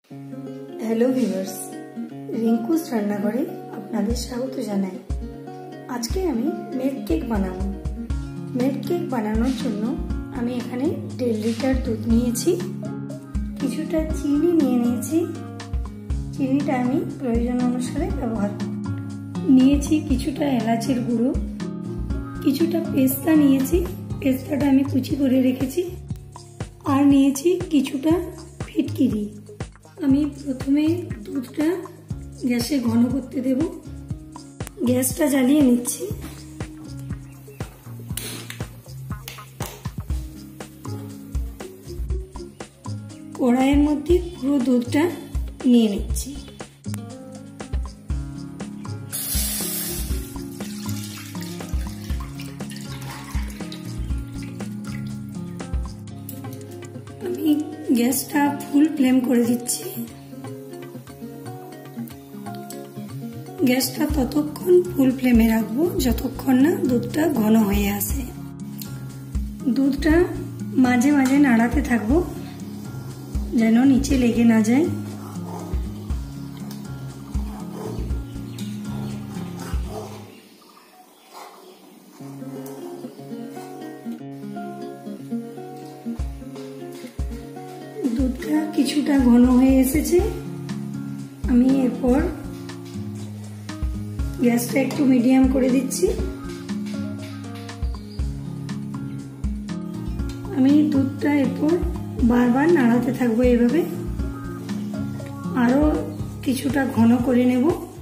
Hello viewers, Rinku's রান্নাঘরে আপনাদের স্বাগত জানাই। আজকে আমি মেড কেক বানাবো। মেড কেক বানানোর জন্য আমি এখানে 1.5 লিটার দুধ নিয়েছি, কিছুটা চিনি নিয়ে নিয়েছি। চিনিটা আমি প্রয়োজন অনুসারে ব্যবহার করব। নিয়েছি কিছুটা এলাচের গুঁড়ো, কিছুটা পেস্তা নিয়েছি, পেস্তাটা আমি কুচি করে রেখেছি, আর নিয়েছি কিছুটা ফিটকিরি। আমি প্রথমে দুধটা গ্যাসে ঘন করতে দেব। গ্যাসটা জ্বালিয়ে নিচ্ছি। কড়াইয়ের মধ্যে পুরো দুধটা নিয়ে নিচ্ছি। আমি গ্যাসটা ফুল ফ্লেম করে দিচ্ছি। গ্যাসটা ততক্ষণ ফুল ফ্লেমে রাখবো যতক্ষণ না দুধটা ঘন হয়ে আসে। দুধটা মাঝে মাঝে নাড়াতে থাকবো যেন নিচে লেগে না যায়। দুধটা কিছুটা ঘন হয়ে এসেছে। আমি এরপর গ্যাসটা একটু মিডিয়াম করে দিচ্ছি। আমি দুধটা এরপর বারবার নাড়াতে থাকবো এইভাবে, আরো কিছুটা ঘন করে নেব।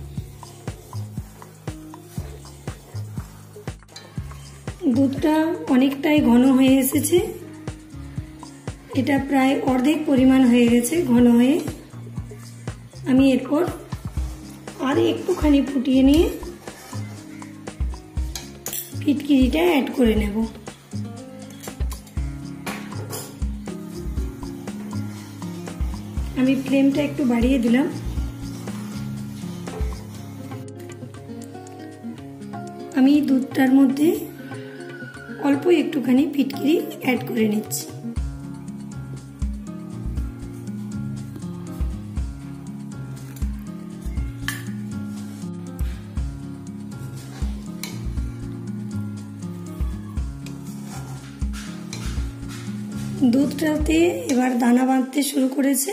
দুধটা অনেকটাই ঘন হয়ে এসেছে, এটা প্রায় অর্ধেক পরিমাণ হয়ে গেছে ঘন হয়ে। আমি এরপর আর একটুখানি ফুটিয়ে নিয়ে ফিটকিরিটা অ্যাড করে নেব। আমি ফ্লেমটা একটু বাড়িয়ে দিলাম। আমি দুধটার মধ্যে অল্প একটুখানি ফিটকিরি অ্যাড করে নিচ্ছি। দুধটাতে এবার দানা বাঁধতে শুরু করেছে।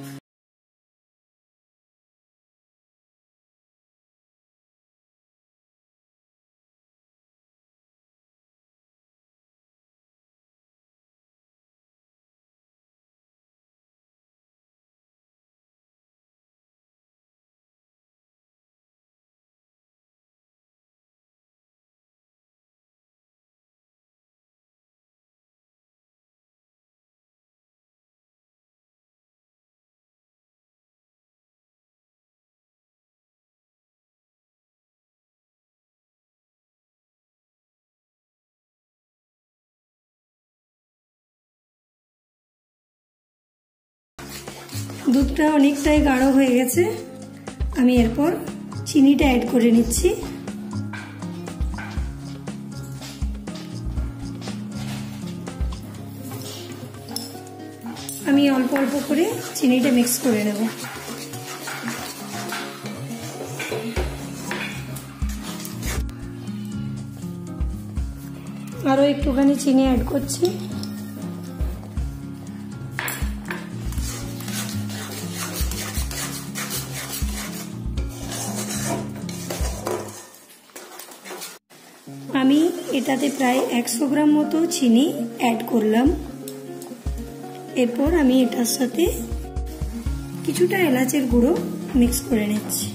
দুধটা অনেকটাই গাঢ় হয়ে গেছে। আমি এরপর চিনিটা অ্যাড করে নিচ্ছি। আমি অল্প অল্প করে চিনিটা মিক্স করে নেব। আরো একটুখানি চিনি অ্যাড করছি। আমি এটাতে প্রায় 100 গ্রাম মতো চিনি অ্যাড করলাম। এরপর আমি এটার সাথে কিছুটা এলাচের গুঁড়ো মিক্স করে নিচ্ছি।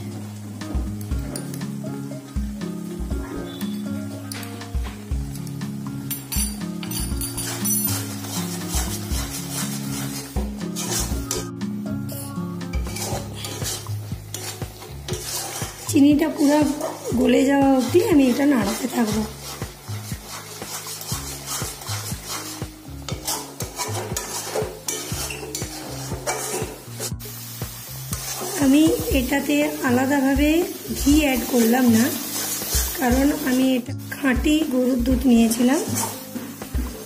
চিনিটা পুরো গলে যাওয়া অবধি আমি এটা নাড়াতে থাকবো। আমি এটাতে আলাদাভাবে ঘি অ্যাড করলাম না, কারণ আমি এটা খাঁটি গরুর দুধ নিয়েছিলাম।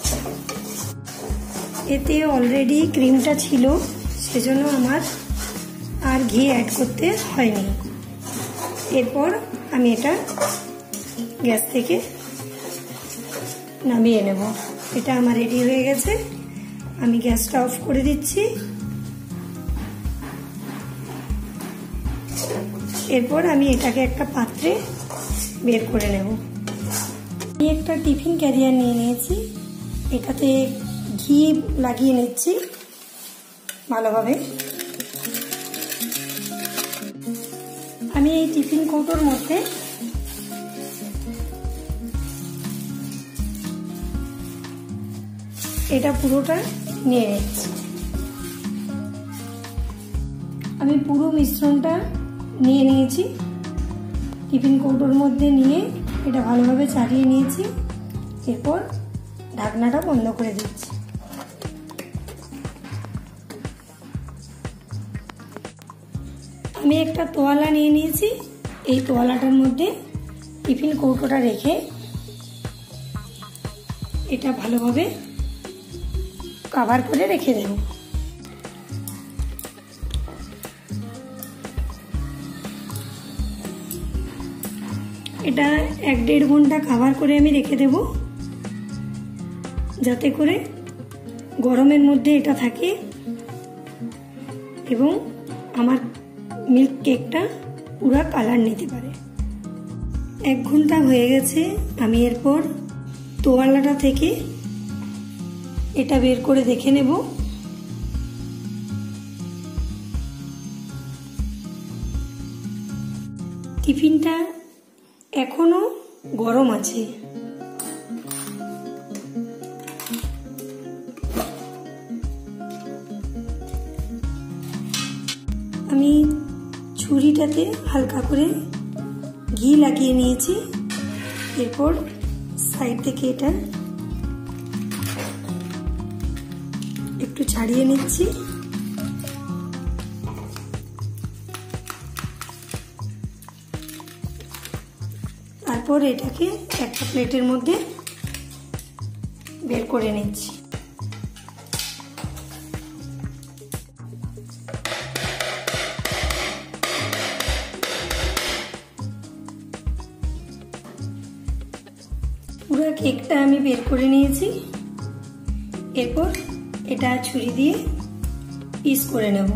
এতে অলরেডি ক্রিমটা ছিল, সেজন্য আমার আর ঘি অ্যাড করতে হয়নি। এরপর আমি এটা গ্যাস থেকে নামিয়ে নেব। এটা আমার রেডি হয়ে গেছে, আমি গ্যাসটা অফ করে দিচ্ছি। এরপর আমি এটাকে একটা পাত্রে বের করে নেব। আমি একটা টিফিন ক্যারিয়ার নিয়ে নিয়েছি, এটাতে ঘি লাগিয়ে নিচ্ছি ভালোভাবে। আমি এই টিফিন কৌটোর মধ্যে এটা পুরোটা নিয়ে নিচ্ছি। আমি পুরো মিশ্রণটা নিয়ে নিয়েছি, টিফিন কৌটোর মধ্যে নিয়ে এটা ভালোভাবে চালিয়ে নিয়েছি। এরপর ঢাকনাটা বন্ধ করে দিচ্ছি। আমি একটা তোয়ালা নিয়ে নিয়েছি, এই তোয়ালাটার মধ্যে টিফিন কৌটোটা রেখে এটা ভালোভাবে কভার করে রেখে দেব। এটা 1-1.5 ঘন্টা কভার করে আমি রেখে দেব, যাতে করে গরমের মধ্যে এটা থাকে এবং আমার মিল্ক কেকটা পুরো কালার নিতে পারে। 1 ঘন্টা হয়ে গেছে, আমি এরপর তোয়ালাটা থেকে এটা বের করে দেখে নেব। টিফিনটা এখনো গরম আছে। আমি ছুরিটাতে হালকা করে ঘি লাগিয়ে নিয়েছি। এরপর সাইড থেকে এটা একটু ছাড়িয়ে নিচ্ছি। তারপর এটাকে একটা প্লেটের মধ্যে বের করে নিচ্ছি। পুরো কেকটা আমি বের করে নিয়েছি। এরপর এটা ছুরি দিয়ে পিস করে নেব।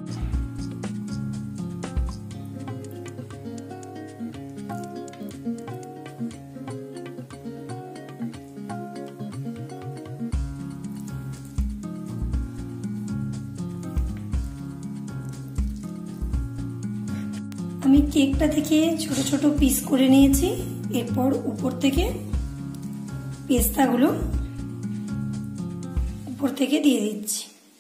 আমি কেকটা থেকে ছোট ছোট পিস করে নিয়েছি। এরপর উপর থেকে পেস্তাগুলো উপর থেকে দিয়ে দিচ্ছি।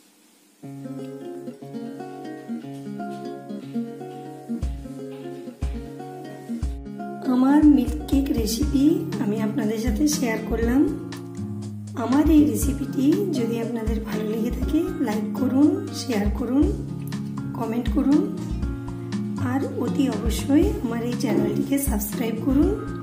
আমার মিল্ক কেক রেসিপি আমি আপনাদের সাথে শেয়ার করলাম। আমার এই রেসিপিটি যদি আপনাদের ভালো লেগে থাকে লাইক করুন, শেয়ার করুন, কমেন্ট করুন আর অতি অবশ্যই আমার এই চ্যানেলটিকে সাবস্ক্রাইব করুন।